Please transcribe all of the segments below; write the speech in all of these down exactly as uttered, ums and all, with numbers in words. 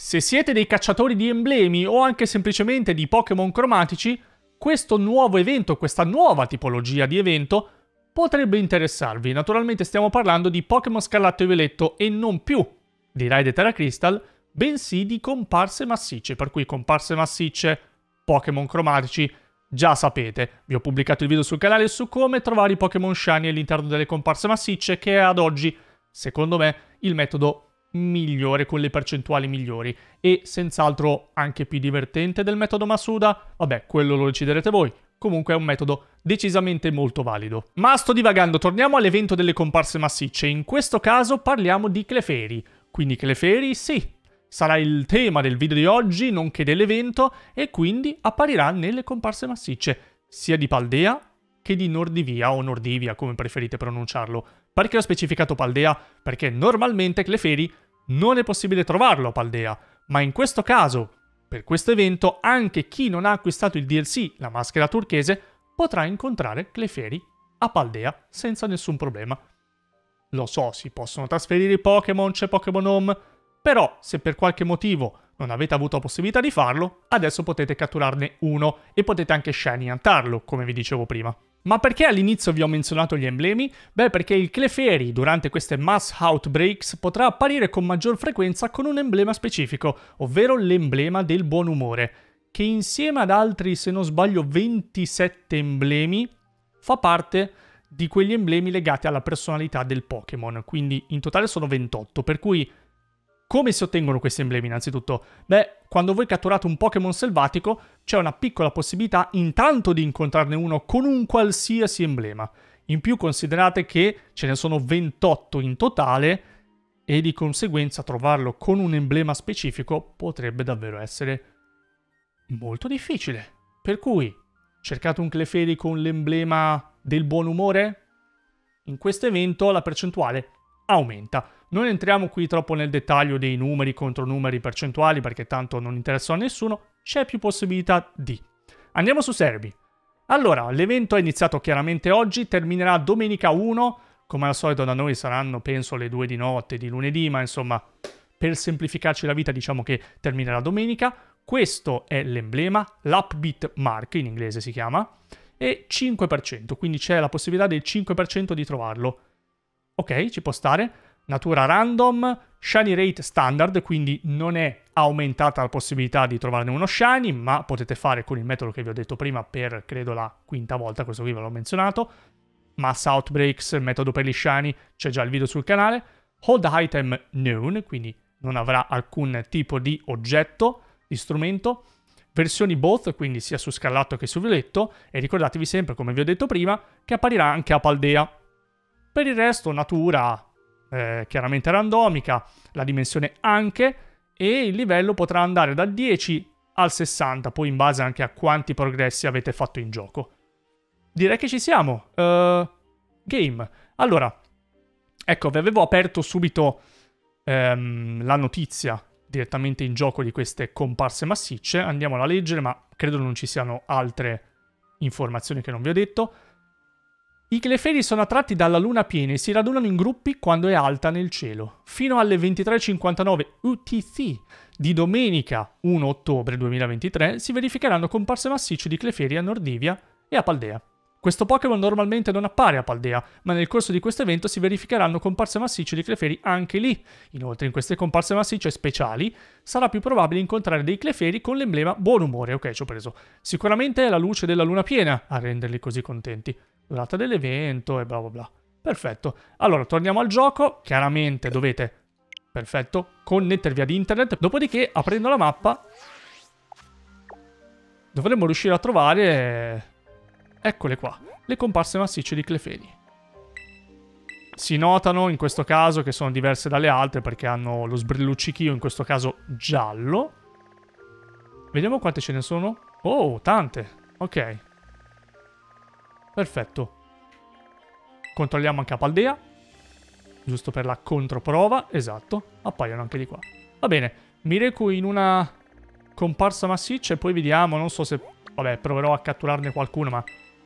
Se siete dei cacciatori di emblemi o anche semplicemente di Pokémon cromatici, questo nuovo evento, questa nuova tipologia di evento, potrebbe interessarvi. Naturalmente stiamo parlando di Pokémon Scarlatto e Violetto e non più di Raid Terra Crystal, bensì di comparse massicce, per cui comparse massicce, Pokémon cromatici, già sapete, vi ho pubblicato il video sul canale su come trovare i Pokémon Shiny all'interno delle comparse massicce, che è ad oggi, secondo me, il metodo migliore con le percentuali migliori e senz'altro anche più divertente del metodo Masuda. Vabbè, quello lo deciderete voi. Comunque è un metodo decisamente molto valido. Ma sto divagando, torniamo all'evento delle comparse massicce. In questo caso parliamo di Clefairy. Quindi Clefairy, sì, sarà il tema del video di oggi, nonché dell'evento, e quindi apparirà nelle comparse massicce, sia di Paldea che di Nordivia, o Nordivia, come preferite pronunciarlo. Perché ho specificato Paldea? Perché normalmente Clefairy non è possibile trovarlo a Paldea, ma in questo caso, per questo evento, anche chi non ha acquistato il D L C, la maschera turchese, potrà incontrare Clefairy a Paldea senza nessun problema. Lo so, si possono trasferire i Pokémon, c'è Pokémon Home, però se per qualche motivo non avete avuto la possibilità di farlo, adesso potete catturarne uno e potete anche shiny huntarlo, come vi dicevo prima. Ma perché all'inizio vi ho menzionato gli emblemi? Beh, perché il Clefairy durante queste Mass Outbreaks potrà apparire con maggior frequenza con un emblema specifico, ovvero l'emblema del buon umore, che insieme ad altri, se non sbaglio, ventisette emblemi, fa parte di quegli emblemi legati alla personalità del Pokémon, quindi in totale sono ventotto, per cui come si ottengono questi emblemi innanzitutto? Beh, quando voi catturate un Pokémon selvatico c'è una piccola possibilità intanto di incontrarne uno con un qualsiasi emblema. In più considerate che ce ne sono ventotto in totale e di conseguenza trovarlo con un emblema specifico potrebbe davvero essere molto difficile. Per cui cercate un Clefairy con l'emblema del buon umore? In questo evento la percentuale aumenta. Non entriamo qui troppo nel dettaglio dei numeri contro numeri percentuali perché tanto non interessano a nessuno, c'è più possibilità di. Andiamo su Serebii. Allora, l'evento è iniziato chiaramente oggi, terminerà domenica primo, come al solito da noi saranno penso le due di notte di lunedì, ma insomma per semplificarci la vita diciamo che terminerà domenica. Questo è l'emblema, l'Upbeat Mark in inglese si chiama, e cinque per cento, quindi c'è la possibilità del cinque per cento di trovarlo. Ok, ci può stare. Natura random, shiny rate standard, quindi non è aumentata la possibilità di trovarne uno shiny, ma potete fare con il metodo che vi ho detto prima per, credo, la quinta volta, questo qui ve l'ho menzionato. Mass Outbreaks, metodo per gli shiny, c'è già il video sul canale. Hold item known, quindi non avrà alcun tipo di oggetto, di strumento. Versioni both, quindi sia su Scarlatto che su Violetto, e ricordatevi sempre, come vi ho detto prima, che apparirà anche a Paldea. Per il resto, natura eh, chiaramente randomica, la dimensione anche, e il livello potrà andare dal dieci al sessanta, poi in base anche a quanti progressi avete fatto in gioco. Direi che ci siamo. Uh, game. Allora, ecco, vi avevo aperto subito um, la notizia direttamente in gioco di queste comparse massicce. Andiamola a leggere, ma credo non ci siano altre informazioni che non vi ho detto. I Clefairy sono attratti dalla luna piena e si radunano in gruppi quando è alta nel cielo. Fino alle ventitré e cinquantanove U T C di domenica primo ottobre duemilaventitré si verificheranno comparse massicce di Clefairy a Nordivia e a Paldea. Questo Pokémon normalmente non appare a Paldea, ma nel corso di questo evento si verificheranno comparse massicce di Clefairy anche lì. Inoltre in queste comparse massicce speciali sarà più probabile incontrare dei Clefairy con l'emblema buon umore. Ok, ci ho preso. Sicuramente è la luce della luna piena a renderli così contenti. Durata dell'evento e bla bla bla. Perfetto. Allora, torniamo al gioco. Chiaramente dovete, perfetto, connettervi ad internet. Dopodiché, aprendo la mappa, dovremmo riuscire a trovare... Eccole qua, le comparse massicce di Clefairy. Si notano in questo caso che sono diverse dalle altre perché hanno lo sbrilluccichio, in questo caso giallo. Vediamo quante ce ne sono. Oh, tante. Ok. Perfetto. Controlliamo anche a Paldea, giusto per la controprova. Esatto, appaiono anche di qua. Va bene, mi reco in una comparsa massiccia e poi vediamo, non so se... Vabbè, proverò a catturarne qualcuno, ma...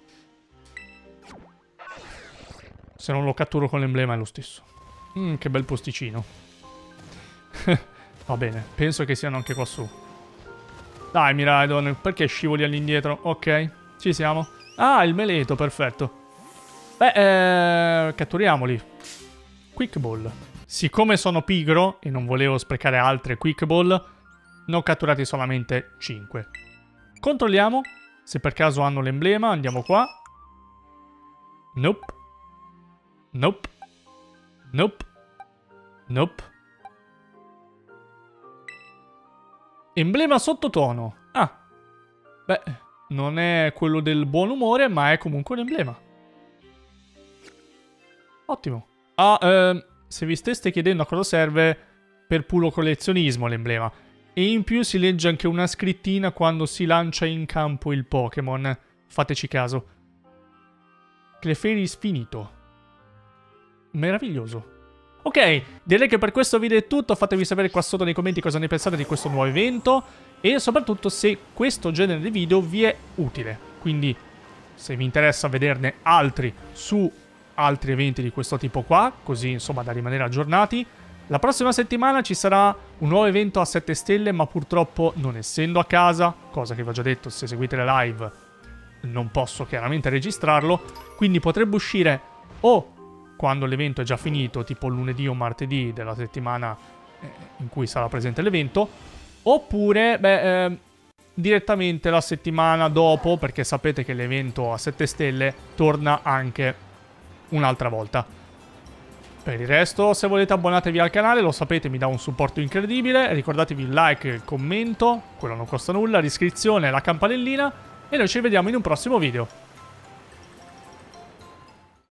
se non lo catturo con l'emblema è lo stesso. Mm, che bel posticino. Va bene, penso che siano anche qua su. Dai, Miraidon, perché scivoli all'indietro? Ok, ci siamo. Ah, il Meleto, perfetto. Beh, eh, catturiamoli. Quick Ball. Siccome sono pigro e non volevo sprecare altre Quick Ball, ne ho catturati solamente cinque. Controlliamo se per caso hanno l'emblema. Andiamo qua. Nope. Nope. Nope. Nope. Emblema sottotono. Ah. Beh, non è quello del buon umore, ma è comunque un emblema. Ottimo. Ah, eh, se vi steste chiedendo a cosa serve, per puro collezionismo l'emblema. E in più si legge anche una scrittina quando si lancia in campo il Pokémon. Fateci caso. Clefairy finito. Meraviglioso. Ok, direi che per questo video è tutto. Fatevi sapere qua sotto nei commenti cosa ne pensate di questo nuovo evento. E soprattutto se questo genere di video vi è utile. Quindi, se vi interessa vederne altri su altri eventi di questo tipo qua, così insomma da rimanere aggiornati. La prossima settimana ci sarà un nuovo evento a sette stelle, ma purtroppo non essendo a casa, cosa che vi ho già detto, se seguite le live non posso chiaramente registrarlo, quindi potrebbe uscire o quando l'evento è già finito, tipo lunedì o martedì della settimana in cui sarà presente l'evento, oppure beh, eh, direttamente la settimana dopo, perché sapete che l'evento a sette stelle torna anche un'altra volta. Per il resto, se volete abbonatevi al canale, lo sapete, mi dà un supporto incredibile. Ricordatevi il like, il commento, quello non costa nulla, l'iscrizione e la campanellina. E noi ci vediamo in un prossimo video.